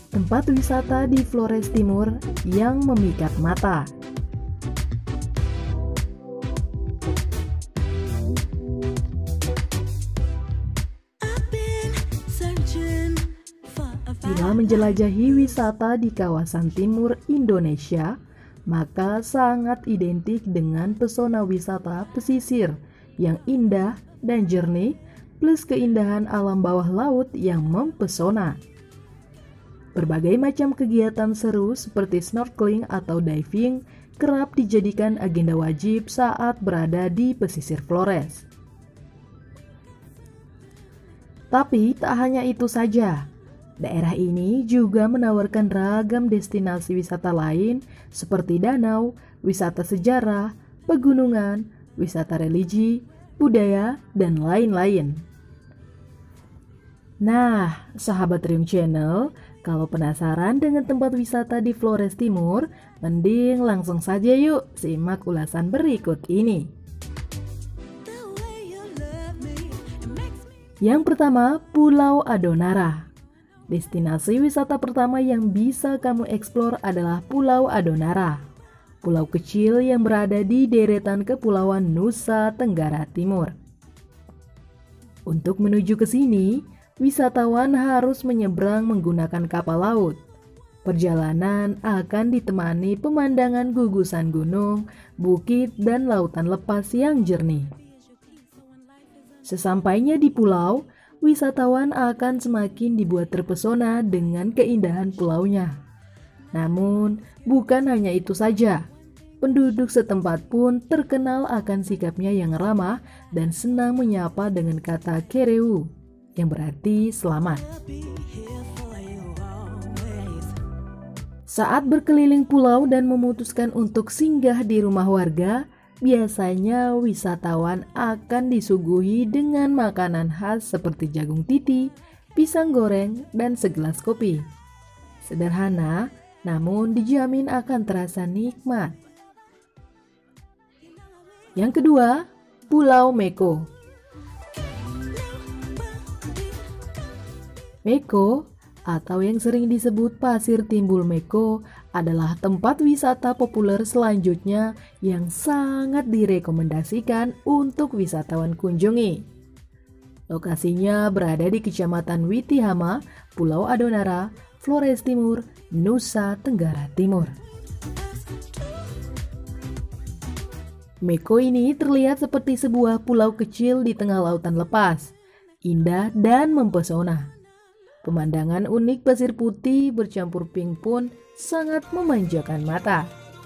tempat wisata di Flores Timur yang memikat mata. Bila menjelajahi wisata di kawasan timur Indonesia, maka sangat identik dengan pesona wisata pesisir yang indah dan jernih, plus keindahan alam bawah laut yang mempesona. Berbagai macam kegiatan seru seperti snorkeling atau diving kerap dijadikan agenda wajib saat berada di pesisir Flores. Tapi tak hanya itu saja. Daerah ini juga menawarkan ragam destinasi wisata lain seperti danau, wisata sejarah, pegunungan, wisata religi, budaya, dan lain-lain. Nah, sahabat Riung Channel, kalau penasaran dengan tempat wisata di Flores Timur, mending langsung saja yuk simak ulasan berikut ini. Yang pertama, Pulau Adonara. Destinasi wisata pertama yang bisa kamu eksplor adalah Pulau Adonara. Pulau kecil yang berada di deretan kepulauan Nusa Tenggara Timur. Untuk menuju ke sini, wisatawan harus menyeberang menggunakan kapal laut. Perjalanan akan ditemani pemandangan gugusan gunung, bukit, dan lautan lepas yang jernih. Sesampainya di pulau, wisatawan akan semakin dibuat terpesona dengan keindahan pulaunya. Namun, bukan hanya itu saja. Penduduk setempat pun terkenal akan sikapnya yang ramah dan senang menyapa dengan kata kereu, yang berarti selamat. Saat berkeliling pulau dan memutuskan untuk singgah di rumah warga, biasanya wisatawan akan disuguhi dengan makanan khas seperti jagung titi, pisang goreng, dan segelas kopi. Sederhana, namun dijamin akan terasa nikmat. Yang kedua, Pulau Meko. Meko, atau yang sering disebut Pasir Timbul Meko, adalah tempat wisata populer selanjutnya yang sangat direkomendasikan untuk wisatawan kunjungi. Lokasinya berada di Kecamatan Witihama, Pulau Adonara, Flores Timur, Nusa Tenggara Timur. Meko ini terlihat seperti sebuah pulau kecil di tengah lautan lepas, indah dan mempesona. Pemandangan unik pasir putih bercampur pink pun sangat memanjakan mata.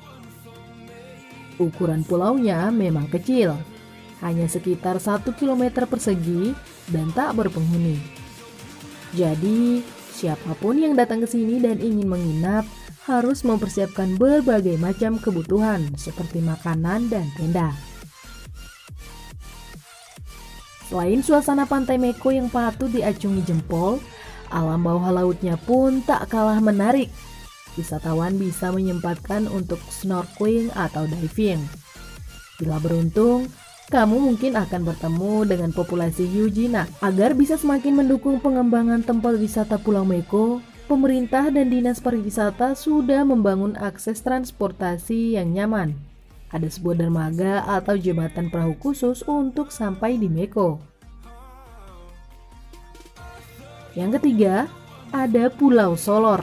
Ukuran pulaunya memang kecil, hanya sekitar 1 km persegi dan tak berpenghuni. Jadi, siapapun yang datang ke sini dan ingin menginap harus mempersiapkan berbagai macam kebutuhan seperti makanan dan tenda. Selain suasana pantai Meko yang patut diacungi jempol, alam bawah lautnya pun tak kalah menarik. Wisatawan bisa menyempatkan untuk snorkeling atau diving. Bila beruntung, kamu mungkin akan bertemu dengan populasi hiu jinak. Agar bisa semakin mendukung pengembangan tempat wisata Pulau Meko, pemerintah dan dinas pariwisata sudah membangun akses transportasi yang nyaman. Ada sebuah dermaga atau jembatan perahu khusus untuk sampai di Meko. Yang ketiga, ada Pulau Solor.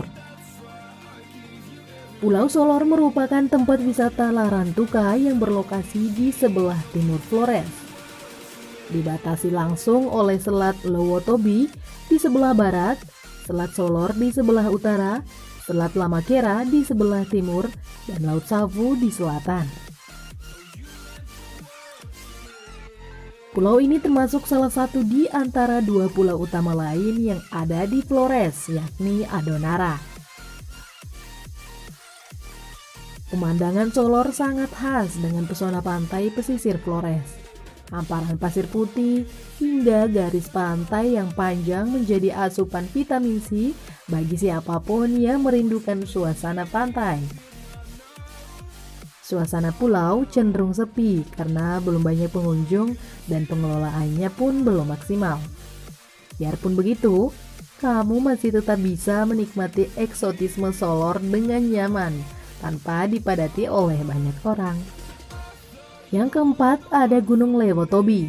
Pulau Solor merupakan tempat wisata Larantuka yang berlokasi di sebelah timur Flores. Dibatasi langsung oleh Selat Lowotobi di sebelah barat, Selat Solor di sebelah utara, Selat Lamakera di sebelah timur, dan Laut Savu di selatan. Pulau ini termasuk salah satu di antara 2 pulau utama lain yang ada di Flores, yakni Adonara. Pemandangan Solor sangat khas dengan pesona pantai pesisir Flores. Hamparan pasir putih hingga garis pantai yang panjang menjadi asupan vitamin C bagi siapapun yang merindukan suasana pantai. Suasana pulau cenderung sepi karena belum banyak pengunjung dan pengelolaannya pun belum maksimal. Biarpun begitu, kamu masih tetap bisa menikmati eksotisme Solor dengan nyaman tanpa dipadati oleh banyak orang. Yang keempat, ada Gunung Lewotobi.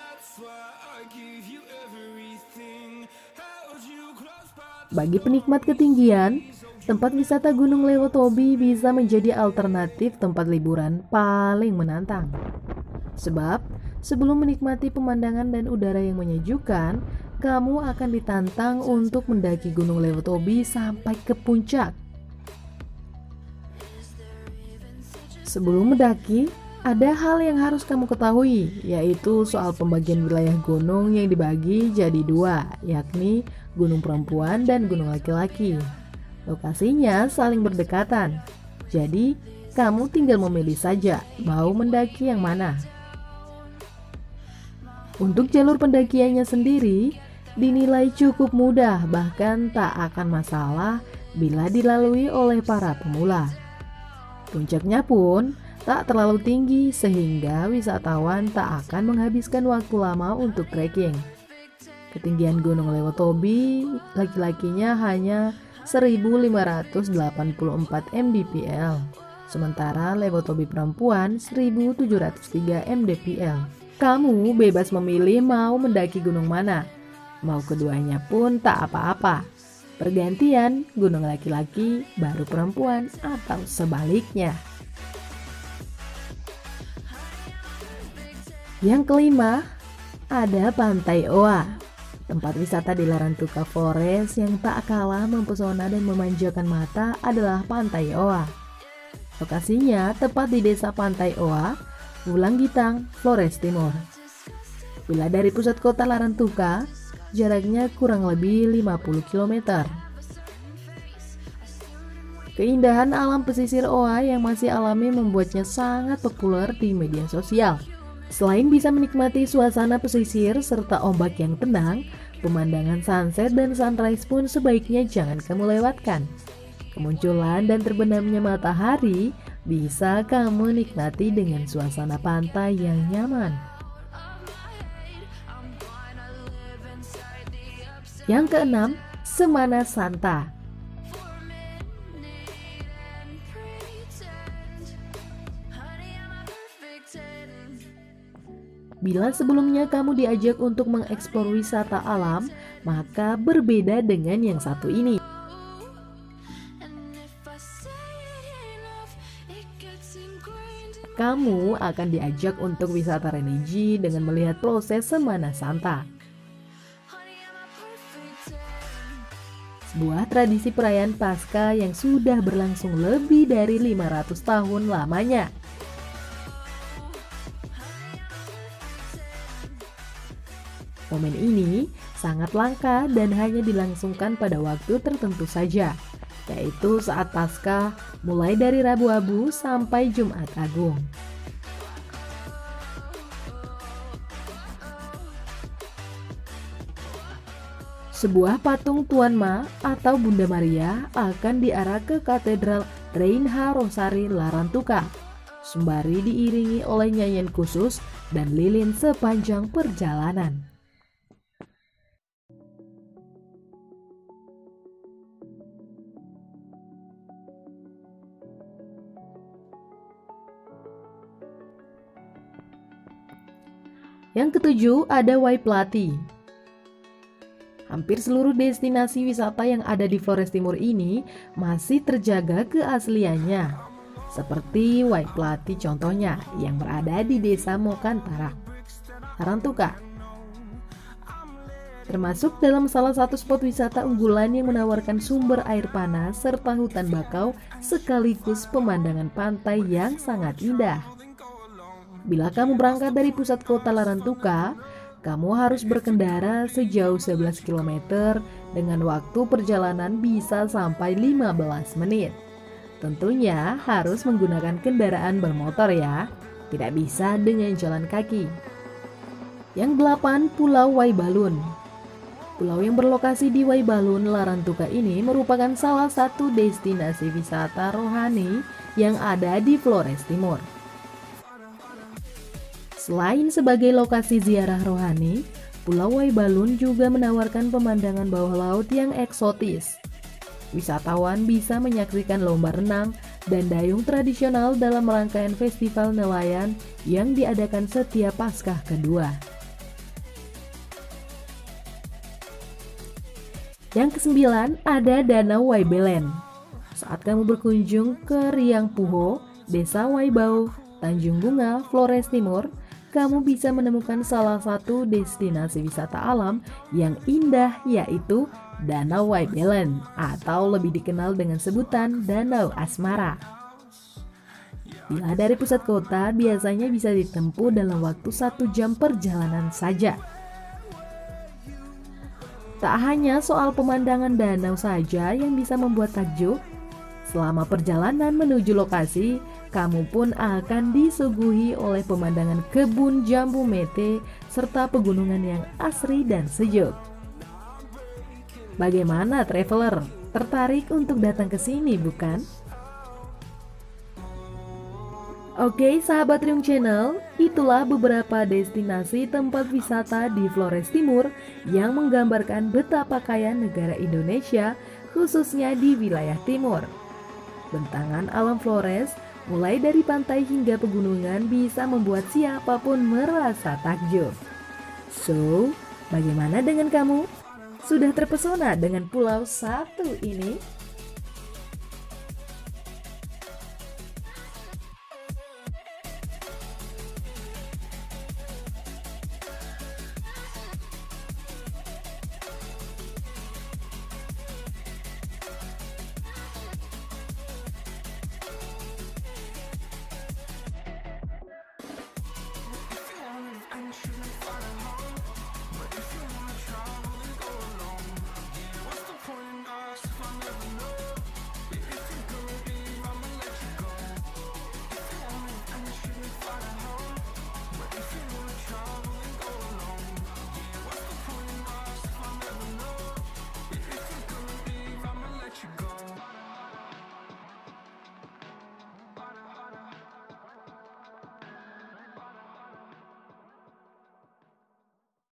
Bagi penikmat ketinggian, tempat wisata Gunung Lewotobi bisa menjadi alternatif tempat liburan paling menantang. Sebab, sebelum menikmati pemandangan dan udara yang menyejukkan, kamu akan ditantang untuk mendaki Gunung Lewotobi sampai ke puncak. Sebelum mendaki, ada hal yang harus kamu ketahui, yaitu soal pembagian wilayah gunung yang dibagi jadi dua, yakni gunung perempuan dan gunung laki-laki. Lokasinya saling berdekatan, jadi kamu tinggal memilih saja mau mendaki yang mana. Untuk jalur pendakiannya sendiri, dinilai cukup mudah, bahkan tak akan masalah bila dilalui oleh para pemula. Puncaknya pun tak terlalu tinggi sehingga wisatawan tak akan menghabiskan waktu lama untuk trekking. Ketinggian Gunung Lewotobi laki-lakinya hanya 1584 mdpl, sementara Lewotobi perempuan 1703 mdpl. Kamu bebas memilih mau mendaki gunung mana, mau keduanya pun tak apa-apa. Pergantian gunung laki-laki baru perempuan atau sebaliknya. Yang kelima, ada Pantai Oa. Tempat wisata di Larantuka Forest yang tak kalah mempesona dan memanjakan mata adalah Pantai Oa. Lokasinya tepat di desa Pantai Oa, Wulanggitang, Flores Timur. Bila dari pusat kota Larantuka, jaraknya kurang lebih 50 km. Keindahan alam pesisir Oa yang masih alami membuatnya sangat populer di media sosial. Selain bisa menikmati suasana pesisir serta ombak yang tenang, pemandangan sunset dan sunrise pun sebaiknya jangan kamu lewatkan. Kemunculan dan terbenamnya matahari bisa kamu nikmati dengan suasana pantai yang nyaman. Yang keenam, Semana Santa. Bila sebelumnya kamu diajak untuk mengeksplor wisata alam, maka berbeda dengan yang satu ini. Kamu akan diajak untuk wisata religi dengan melihat proses Semana Santa. Sebuah tradisi perayaan Paskah yang sudah berlangsung lebih dari 500 tahun lamanya. Momen ini sangat langka dan hanya dilangsungkan pada waktu tertentu saja, yaitu saat Paskah mulai dari Rabu Abu sampai Jumat Agung. Sebuah patung Tuan Ma atau Bunda Maria akan diarak ke Katedral Reinha Rosari Larantuka, sembari diiringi oleh nyanyian khusus dan lilin sepanjang perjalanan. Yang ketujuh, ada Waiplati. Hampir seluruh destinasi wisata yang ada di Flores Timur ini masih terjaga keasliannya. Seperti Waiplati contohnya yang berada di Desa Mokantara, Larantuka. Termasuk dalam salah satu spot wisata unggulan yang menawarkan sumber air panas serta hutan bakau sekaligus pemandangan pantai yang sangat indah. Bila kamu berangkat dari pusat kota Larantuka, kamu harus berkendara sejauh 11 km dengan waktu perjalanan bisa sampai 15 menit. Tentunya harus menggunakan kendaraan bermotor ya, tidak bisa dengan jalan kaki. Yang 8, Pulau Waibalun. Pulau yang berlokasi di Waibalun, Larantuka ini merupakan salah satu destinasi wisata rohani yang ada di Flores Timur. Selain sebagai lokasi ziarah rohani, Pulau Waibalun juga menawarkan pemandangan bawah laut yang eksotis. Wisatawan bisa menyaksikan lomba renang dan dayung tradisional dalam rangkaian festival nelayan yang diadakan setiap Paskah kedua. Yang kesembilan, ada Danau Waibelen. Saat kamu berkunjung ke Riang Puho, Desa Waibau, Tanjung Bunga, Flores Timur, kamu bisa menemukan salah satu destinasi wisata alam yang indah, yaitu Danau Waibelen atau lebih dikenal dengan sebutan Danau Asmara. Bila dari pusat kota, biasanya bisa ditempuh dalam waktu 1 jam perjalanan saja. Tak hanya soal pemandangan danau saja yang bisa membuat takjub, selama perjalanan menuju lokasi, kamu pun akan disuguhi oleh pemandangan kebun jambu mete serta pegunungan yang asri dan sejuk. Bagaimana traveler? Tertarik untuk datang ke sini, bukan? Oke, sahabat Riung Channel, itulah beberapa destinasi tempat wisata di Flores Timur yang menggambarkan betapa kaya negara Indonesia, khususnya di wilayah timur. Bentangan alam Flores, mulai dari pantai hingga pegunungan, bisa membuat siapapun merasa takjub. So, bagaimana dengan kamu? Sudah terpesona dengan pulau satu ini?